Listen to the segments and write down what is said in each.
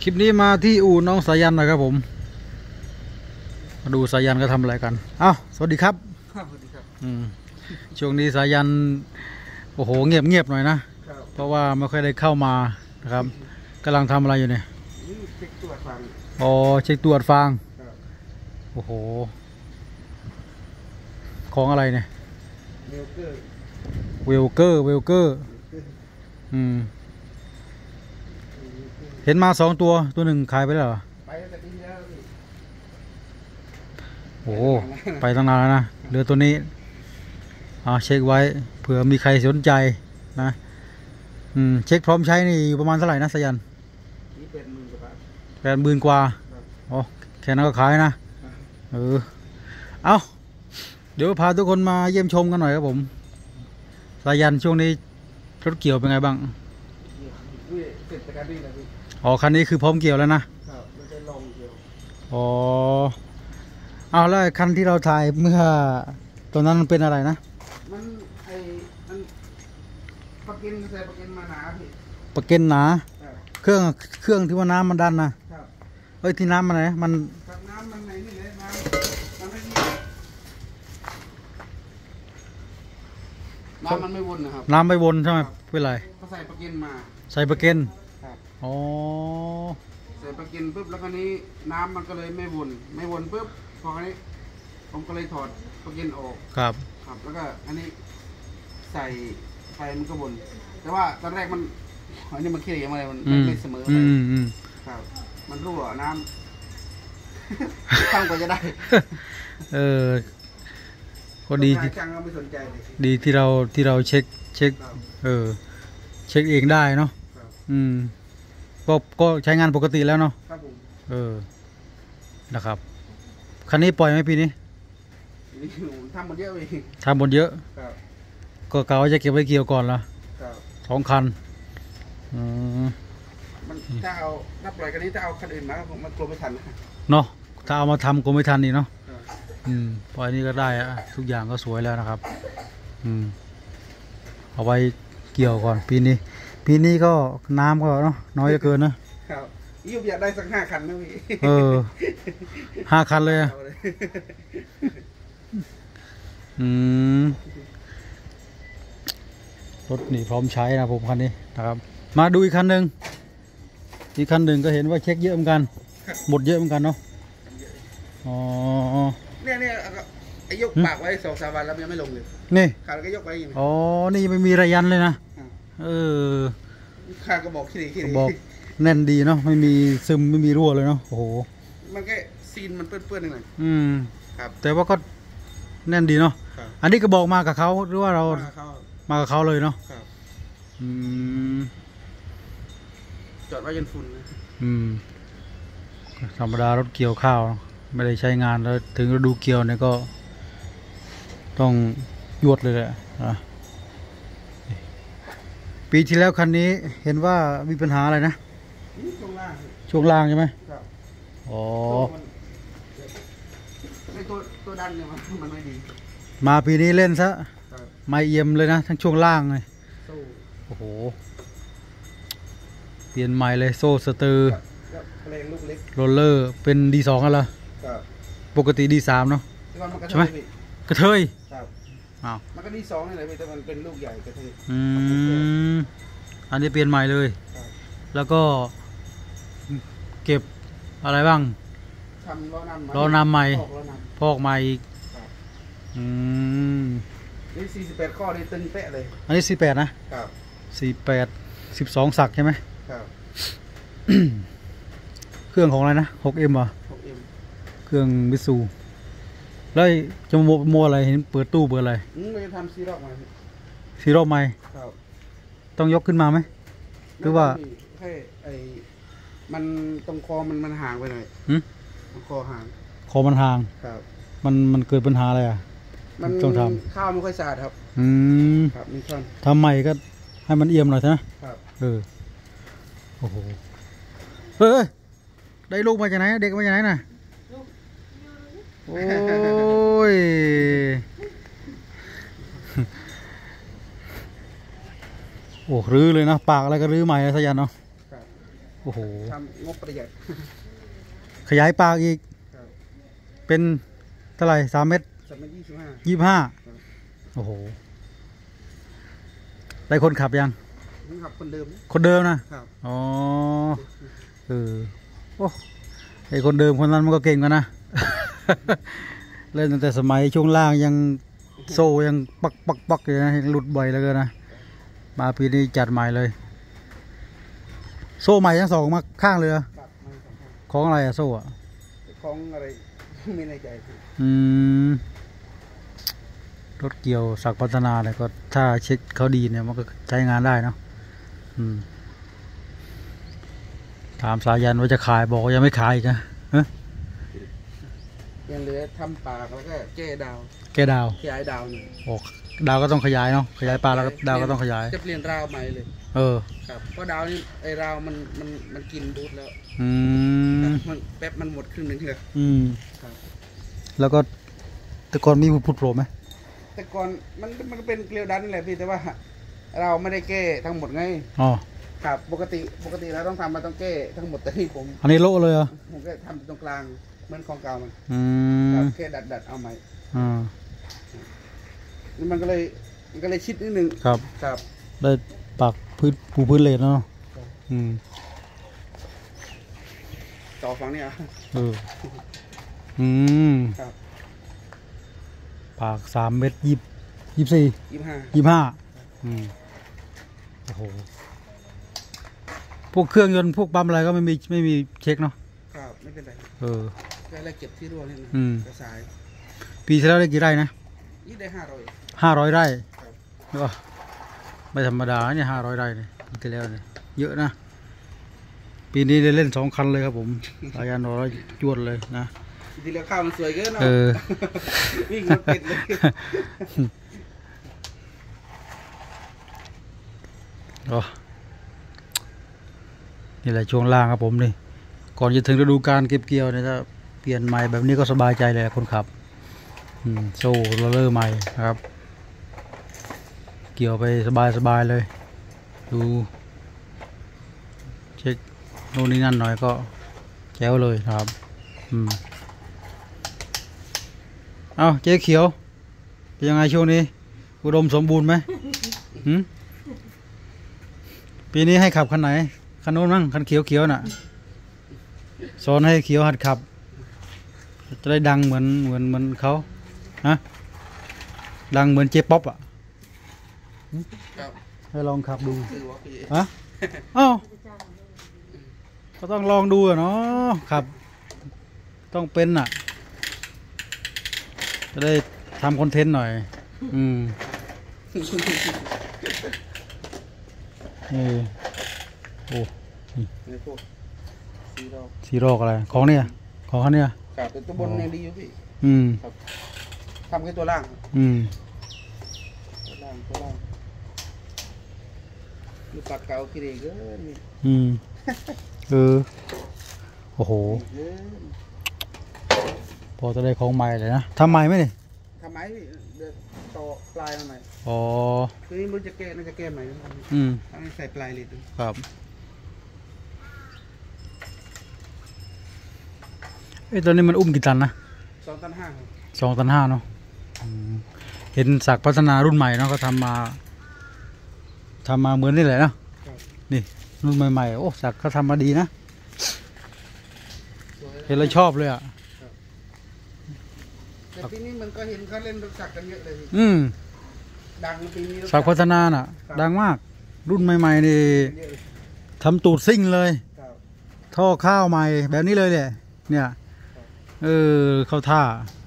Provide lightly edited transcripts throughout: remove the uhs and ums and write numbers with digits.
คลิปนี้มาที่อู่น้องสายันนะครับผมมาดูสายันก็ทำอะไรกันสวัสดีครับสวัสดีครับช่วงนี้สายันโอ้โหเงียบหน่อยนะเพราะว่าไม่ค่อยได้เข้ามานะครับกำลังทำอะไรอยู่เนี่ยเช็คตรวจฟางเช็คตรวจฟางโอ้โหของอะไรเนี่ยเวลเกอร์เห็นมา2 ตัวหนึ่งขายไปแล้วเหรอไปแต่ปีแล้วโอ้ไปตั้งนานแล้วนะเหลือตัวนี้เช็คไว้เผื่อมีใครสนใจนะเช็คพร้อมใช้นี่อยู่ประมาณเท่าไหร่นะสยันนี่ 80,000 กว่าแค่นั้นก็ขายนะเดี๋ยวพาทุกคนมาเยี่ยมชมกันหน่อยครับผมสายันช่วงนี้รถเกี่ยวเป็นไงบ้างเสร็จการวิ่งแล้วพี่คันนี้คือพร้อมเกี่ยวแล้วนะไม่ใช่ลงเกี่ยวแล้วคันที่เราถ่ายเมื่อตอนนั้นมันเป็นอะไรนะมันปะกินใส่ปะกินมาหนาพี่ปะกินหนาเครื่องที่ว่าน้ำมันดันนะที่น้ำมันไหนมันน้ำมันไหนนี่เลยน้ำมันไม่วนนะครับน้ำไม่วนใช่ไหมเป็นไรเขาใส่ปะกินมาใส่ปะกินใส่ปะกินปุ๊บแล้วก็นี้น้ำมันก็เลยไม่วนปุ๊บพอนี้ผมก็เลยถอดปะกินออกครับแล้วก็อันนี้ใส่ไฟมันก็วนแต่ว่าตอนแรกอันนี้มันขี้เหร่มาเลยมันไม่เสมอเลยครับมันรั่วน้ำตั้งกว่าจะได้ก็ดีที่เราเช็คเช็คเองได้เนาะก็ใช้งานปกติแล้วเนาะนะครับคันนี้ปล่อยไหมปีนี้ทำหมดเยอะเลยทำหมดเยอะก็กะว่าจะเก็บไว้เกี่ยวก่อนละ2 คันมันถ้าเอานับปล่อยกันนี้ถ้าเอาคันอื่นมาผมมันกลัวไม่ทันเนาะถ้าเอามาทำกลัวไม่ทันนี่เนาะปล่อยนี้ก็ได้ทุกอย่างก็สวยแล้วนะครับเอาไว้เกี่ยวก่อนปีนี้ก็น้ำก็เนาะน้อยเหลือเกินนะครับยุบอยากได้สัก5 คันนะพี่ 5 คันเลยรถนี่พร้อมใช้นะผมคันนี้นะครับมาดูอีกคันหนึ่งก็เห็นว่าเช็คเยอะเหมือนกันหมดเยอะเหมือนกันเนาะเนี่ยไอ้ยกปากไว้2-3 วันแล้วยังไม่ลงเลยนี่ขาดก็ยกไว้อยู่นี่ไม่มีระยันเลยนะขาดก็บอกขี้ดีบอกแน่นดีเนาะไม่มีซึมไม่มีรั่วเลยเนาะโอ้โหมันแค่ซีนมันเปื้อนๆหน่อยครับแต่ว่าก็แน่นดีเนาะอันนี้ก็บอกมากับเขาหรือว่าเรามากับเขาเลยเนาะจอดไว้จนฝุ่นธรรมดารถเกี่ยวข้าวไม่ได้ใช้งานแล้วถึงฤดูเกี่ยวเนี่ยก็ต้องยวดเลยแหละปีที่แล้วคันนี้เห็นว่ามีปัญหาอะไรนะช่วงล่างใช่ไหมตัวดันเนี่ยมันไม่ดีมาปีนี้เล่นซะไม่เอี่ยมเลยนะทั้งช่วงล่างเลยโอ้โหเปลี่ยนใหม่เลยโซ่สเตอร์โรลเลอร์เป็น D2 กันเหรอปกติ D3 เนาะใช่ไหมกระเทยมันก็D2นี่แหละแต่มันเป็นลูกใหญ่กระเทยอันนี้เปลี่ยนใหม่เลยแล้วก็เก็บอะไรบ้างทำล้อนำใหม่พอกใหม่อีกนี่48 ข้อนี่ตึงเป๊ะเลยอันนี้48นะ48 12 สักใช่ไหมเครื่องของอะไรนะ 6M เหรอ 6M เครื่องมิตซูแล้วจะโมอะไรเห็นเปิดตู้เปิดอะไรเราจะทำซีรอบใหม่ต้องยกขึ้นมาไหมหรือว่าให้มันตรงคอมันห่างไปหน่อยคอห่างมันห่างมันเกิดปัญหาอะไรมันต้องทำข้าวไม่ค่อยสะอาดครับมีช่องทำใหม่ก็ให้มันเอี่ยมหน่อยนะโอ้โหได้ลูกมาจากไหนเด็กมาจากไหนน่ะโอ้ยรื้อเลยนะปากอะไรก็รื้อใหม่สยันเนาะโอ้โหทำงบประหยัดขยายปากอีกครับเป็นเท่าไหร่3 เมตร 325 25โอ้โหได้คนขับยังนี่ครับคนเดิมคนเดิมนะครับ อ๋อโอ้ไอคนเดิมคนนั้นมันก็เก่งกันนะ เล่นตั้งแต่สมัยช่วงล่างยังโซ่ยังปักอยู่นะยังหลุดบ่อยแล้วก็นะมาปีนี้จัดใหม่เลย โซ่ใหม่ทั้ง 2มาข้างเลยเหรอครับไม่สำคัญของอะไรอะโซ่อะของอะไร ไม่ในใจพี่รถเกี่ยวศักดิ์พัฒนาเนี่ยก็ถ้าเช็คเขาดีเนี่ยมันก็ใช้งานได้เนาะถามสายันว่าจะขายบอกว่ายังไม่ขายอีกนะยังเหลือทำปากแล้วก็แก้ดาวแกดาวขยายดาวหนึ่งโอ้ดาวก็ต้องขยายเนาะขยายปลาแล้วก็ดาวก็ต้องขยายจะเปลี่ยนราวใหม่เลย ครับเพราะดาวนี่ไอราวมันกินบูทแล้วมันแป๊บมันหมดครึ่งหนึ่งเลยครับแล้วก็แต่ก่อนมีพุทโผล่ไหมแต่ก่อนมันเป็นเกลียวดันนี่แหละพี่แต่ว่า เราไม่ได้แก้ทั้งหมดไงอ๋อครับปกติเราต้องทำมาต้องแก้ทั้งหมดแต่นี่ผมอันนี้โละเลยเหรอผมก็ทำตรงกลางเหมือนของเก่ามันครับแค่ดัดเอาใหม่านี่มันก็เลยชิดนิดนึงครับครับได้ปักปูพื้นเลนเนาะต่อฝั่งนี้อ่ะ ครับปาก3 เมตร 24 25 โอ้โหพวกเครื่องยนต์พวกปั๊มอะไรก็ไม่มีเช็คเนาะครับไม่เป็นไร ก็เลยเก็บที่รั่วนี่นะกระสายปีที่แล้วได้กี่ไร่นะนี่ได้ 500 ไร่ครับก็ไม่ธรรมดาเนี่ย500 ไร่เนี่ยปีที่แล้วเนี่ยเยอะนะปีนี้ได้เล่น2 คันเลยครับผมสายันร้อยจวดเลยนะทีแล้วข้าวมันสวยเกินเนาะ วิ่งรถติดเลยนี่แหละช่วงล่างครับผมนี่ก่อนจะถึงฤดูกาลเก็บเกี่ยวเนี่ยถ้าเปลี่ยนใหม่แบบนี้ก็สบายใจเลยคนขับโซ่โรลเลอร์ใหม่นะครับ เกี่ยวไปสบายเลยดูเช็คโน่นนี่นั่นหน่อยก็แจ๋วเลยครับเอาเจ๊เขียวเป็นยังไงช่วงนี้อุดมสมบูรณ์ไหมปีนี้ให้ขับคันไหนคันโน้นมั้งคันเขียวน่ะสอนให้เขียวหัดขับจะได้ดังเหมือนเขาฮะดังเหมือนเจ๊ป๊อปอ่ะให้ลองขับดูฮะอ้าวก็ต้องลองดูอ่ะเนาะขับต้องเป็นอ่ะจะได้ทำคอนเทนต์หน่อยโอ้สีโรคอะไรของเนี่ยของเขาเนี่ยครับตัวบนยังดีอยู่พี่ครับทำแค่ตัวล่างตัวล่างดูปากเก่าขี้เด็กเกินโอ้โหพอจะได้ของใหม่เลยนะทำใหม่ไหมนี่ทำไมเดี๋ยวต่อปลายมาใหม่อ๋อคือนี่มันจะแก้น่าจะแก้ใหม่ต้องใส่ปลายเลยดูครับตอนนี้มันอุ้มกี่ตันนะ 2 ตัน 5ครับ 2 ตัน 5เนาะเห็นศักดิ์พัฒนารุ่นใหม่เนาะก็ทำมาเหมือนนี่แหละเนาะนี่รุ่นใหม่ๆโอ้ศักดิ์เขาทำมาดีนะเห็นแล้วชอบเลยอ่ะแต่ปีนี้มันก็เห็นเขาเล่นรถศักดิ์กันเยอะเลยดังปีนี้ศักดิ์พัฒนาน่ะดังมากรุ่นใหม่ๆนี่ทำตูดซิ่งเลยท่อข้าวใหม่แบบนี้เลยเนี่ยเข้าท่า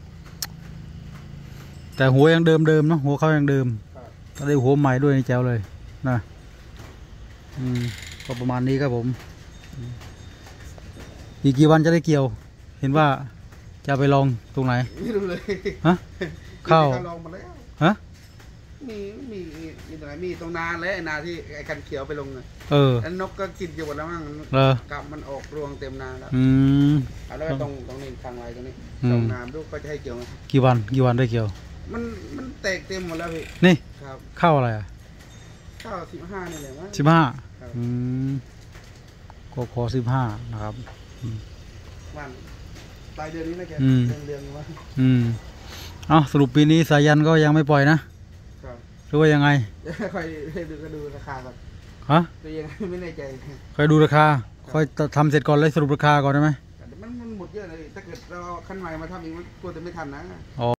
แต่หัวยังเดิมเนาะหัวเขายังเดิมถ้าได้หัวใหม่ด้วยแจ๋วเลยนะก็ประมาณนี้ครับผมอีกกี่วันจะได้เกี่ยวเห็นว่าจะไปลองตรงไหนไม่รู้เลยฮะเข้าลองมาแล้วฮะมีตรงไหนมีตรงนาและนาที่ไอ้คันเขียวไปลงเลยแล้วนกก็กินอยู่หมดแล้วมั้งกลับมันออกรวงเต็มนาแล้วแล้วตรงนี้ทางไรตรงนี้ตรงน้ำลูกก็จะให้เกี่ยวกี่วันได้เกี่ยวมันแตกเต็มหมดแล้วพี่นี่เข้าอะไรอ่ะเข้า15นี่แหละมั้ง 15ก็พอ15นะครับวันปลายเดือนนี้น่าจะอืมเดือนว่าเอาสรุปปีนี้สายันก็ยังไม่ปล่อยนะครับ หรือว่ายังไงค่อยดูราคาก่อนฮะตัวยังไม่แน่ใจค่อยดูราคาค่อยทำเสร็จก่อนแล้วสรุปราคาก่อนได้ไหมมันหมดเยอะเลยถ้าเกิดเราเอาขั้นใหม่มาทำอีกมันกลัวจะไม่ทันนะอ๋อ